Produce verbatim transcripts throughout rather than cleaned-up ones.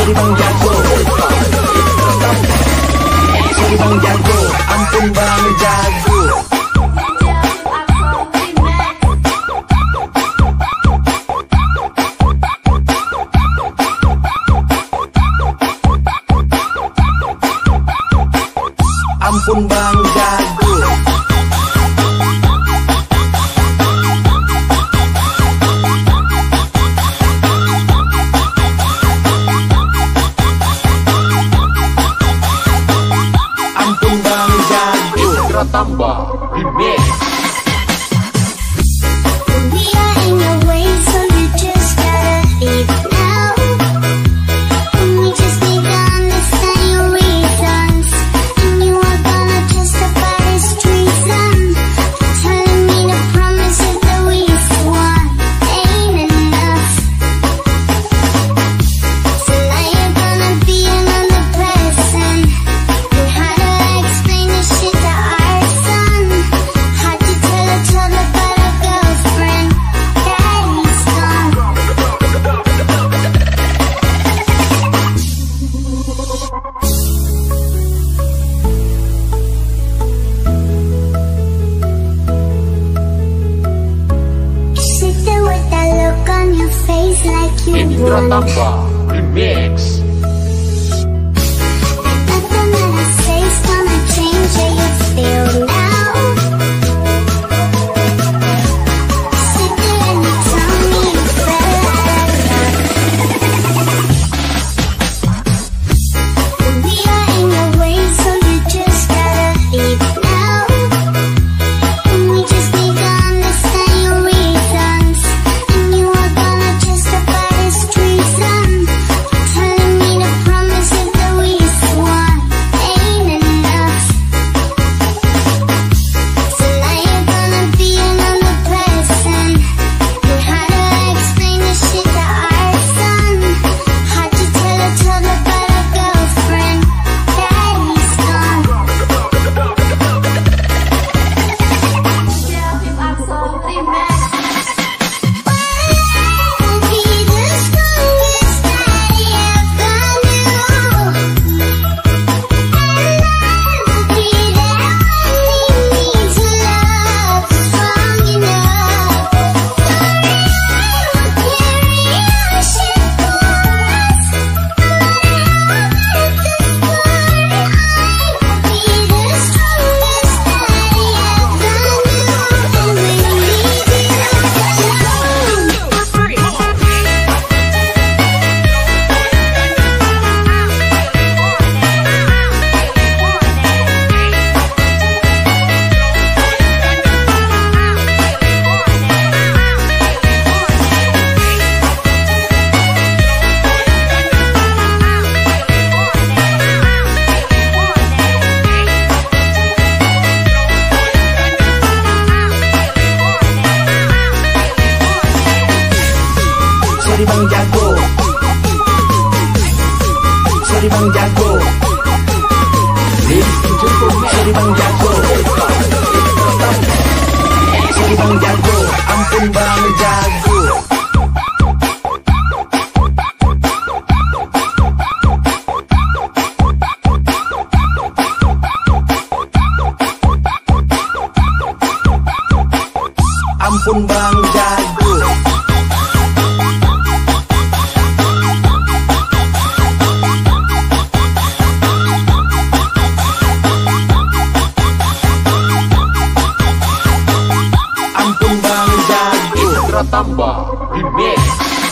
Sorry bang jago, sorry bang jago, ampun bang jago. Ampun bang jago. Ampun bang jago. Indra Tambah Remix. We are in your way, so you just gotta leave now. We just need to understand your reasons, and you are gonna justify this treason. Telling me the promises that we swore ain't enough. So now you're gonna be another person. And how do I explain this shit to our son? How'd you tell a child about a girlfriend? Daddy's gone. You sit there with that look on your face like you Indra won. Tambah Remix. Nothing that I say's gonna change how you feel now. Sit there and you tell me you fell out of love. We are in your way, so you just gotta leave now. We just need to understand your reasons, and you are gonna justify this treason. Telling me the promises that we swore ain't enough. So now you're gonna be another person. And how do I explain this shit to our son? How'd you tell a child about a girlfriend? Daddy's gone. I'll be the strongest daddy ever knew. And I'll be there when he needs love strong enough. Sorry, I will carry your shit for us. At the start, I'll be the strongest daddy ever knew. And when you need me, Sorry bang jago, sorry bang jago. Sorry bang jago, sorry bang jago, ampun bang jago. Ampun bang jago. Ampun bang jago. Indra Tambah Remix.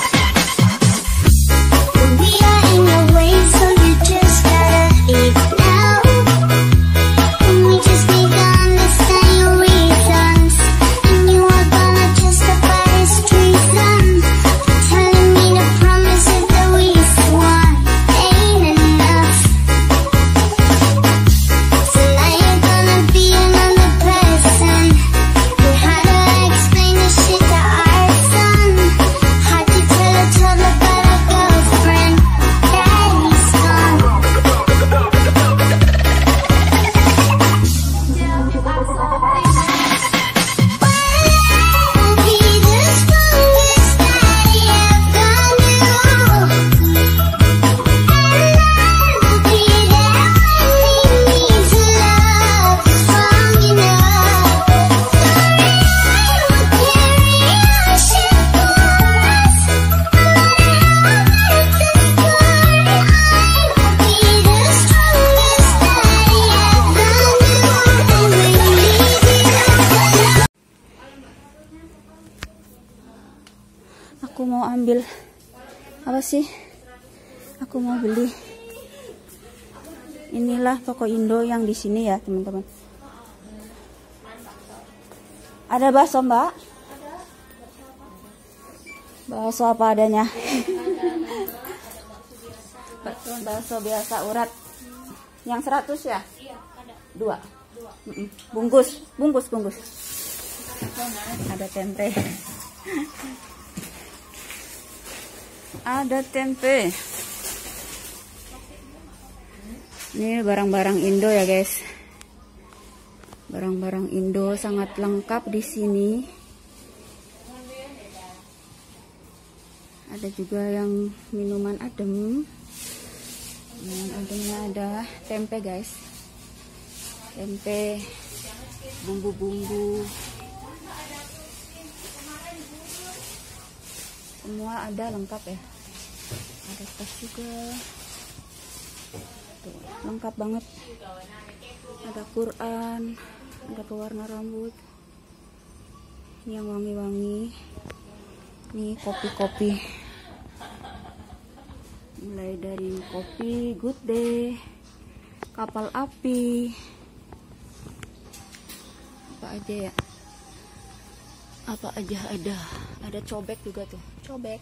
we are in your way, so you just gotta leave now. We just need to understand your reasons, and you are gonna justify this treason. Telling me the promises that we swore ain't enough. So now you're gonna be another person. And how do I explain this shit to our son? ambil apa sih? Aku mau beli. Inilah toko Indo yang di sini ya, teman-teman. Ada bakso, Mbak? Bakso apa adanya? Bakso biasa urat. Yang seratus ya? Dua. Mm-mm. Bungkus, bungkus, bungkus. Ada tempe. Ada tempe. Ini barang-barang Indo ya, guys. Barang-barang Indo sangat lengkap di sini. Ada juga yang minuman adem. Minuman ademnya ada tempe, guys. Tempe, bumbu-bumbu. Semua ada lengkap ya. Ada tas juga. Tuh, lengkap banget. Ada Quran, ada pewarna rambut. Ini yang wangi-wangi. Ini kopi-kopi. Mulai dari kopi Good Day, kapal api. Apa aja ya? Apa aja ada. Ada cobek juga tuh. Cobek.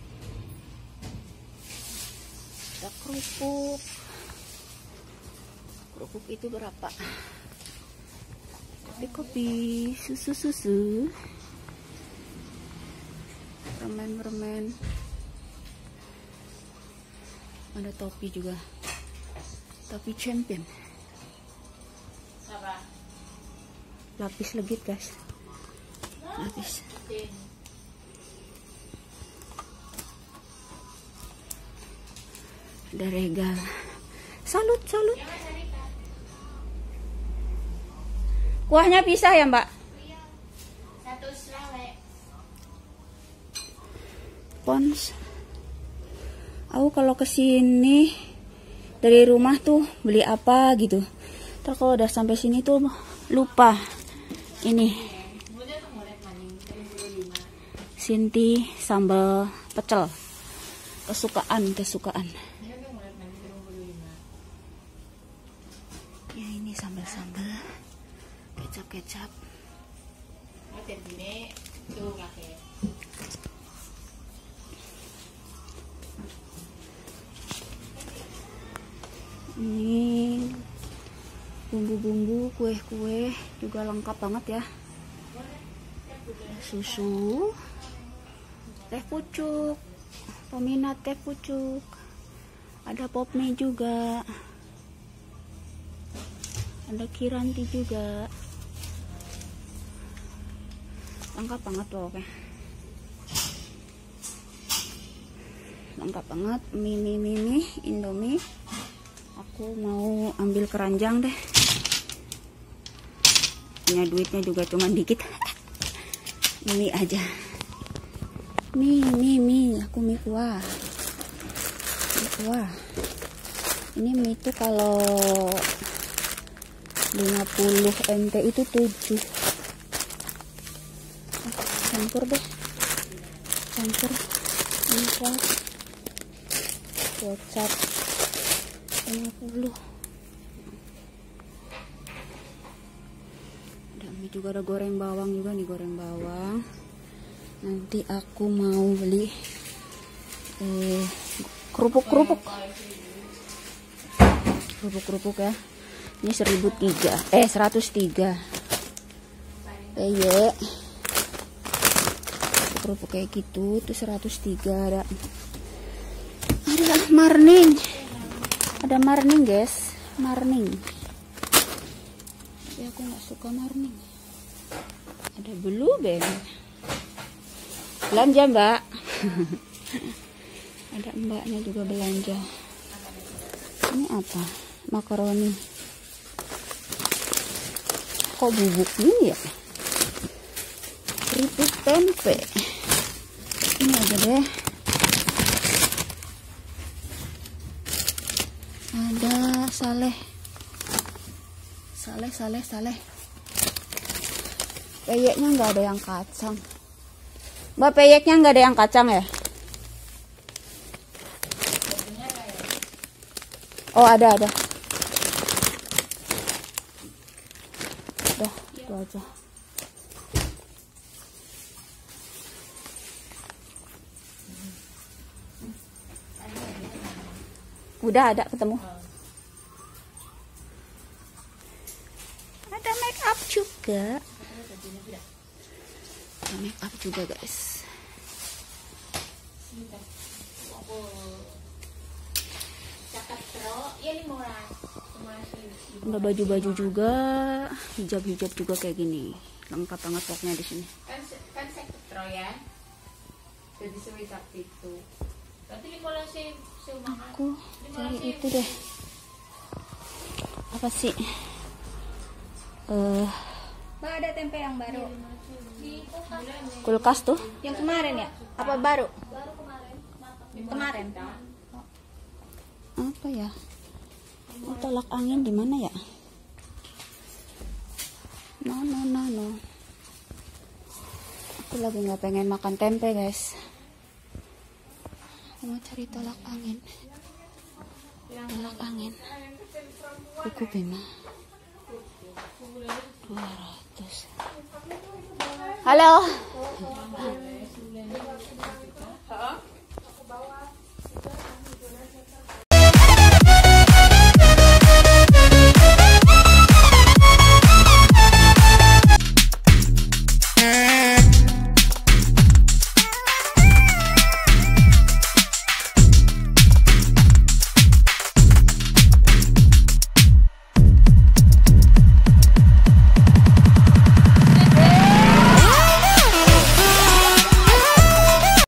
Ada kerupuk. Kerupuk itu berapa? Kopi-kopi, susu-susu, permen-permen. Ada topi juga. Topi champion. Lapis legit, guys. Lapis. Ada regal. Salut, salut. Kuahnya pisah ya, Mbak? Satu selawe. Pons. Aku kalau kesini dari rumah tuh beli apa gitu. Terus kalau udah sampai sini tuh lupa. Ini Sinti sambal pecel. Kesukaan, kesukaan. Ya ini sambal-sambal. Kecap-kecap. Ini bumbu-bumbu, kue-kue juga lengkap banget ya. Susu, teh pucuk, peminat teh pucuk. Ada pop mie juga. Ada kiranti juga. Lengkap banget loh, oke. Lengkap banget. Mie mie mie mie Indomie. Aku mau ambil keranjang deh. Punya duitnya juga cuma dikit. Mie aja. Mie mie mie. Aku mie kuah. Mie kuah. Ini mie itu kalau lima puluh M T itu tujuh. Campur deh. Campur. Ini kuah. Kecap lima puluh. Ada mie juga, ada goreng bawang juga nih, goreng bawang. Nanti aku mau beli eh, kerupuk-kerupuk. Kerupuk-kerupuk ya. Ini seribu tiga, eh seratus tiga. Peye. Kerupuk kayak gitu tuh seratus tiga. Ada ada marning. Ada marning, guys. Marning. Tapi aku nggak suka marning. Ada blue band. Belanja, Mbak. Ada mbaknya juga belanja. Ini apa? Makaroni. Kok bubuk ini ya? Keripik tempe. Ini aja deh. Ada saleh. Saleh, saleh, saleh. Peyeknya nggak ada yang kacang. Mbak, peyeknya nggak ada yang kacang ya? Oh, ada, ada. Udah, itu aja. Udah ada ketemu. Ada make up juga. Ada make up juga, guys. Ada baju-baju juga, hijab-hijab juga kayak gini. Lengkap banget pokoknya di sini. Kan kan sektro ya. Jadi suwi sakti itu. Berarti mulai si makan. Aku cari itu deh. Apa sih? Eh, uh, Mbak, ada tempe yang baru. kulkas tuh. Yang kemarin ya? Apa baru? Kemarin. Apa ya? Oh, tolak angin di mana ya? No, no, no, no. Aku lagi nggak pengen makan tempe, guys. Aku mau cari tolak angin. Tolak angin. Kuku Bima. dua ratus. Halo.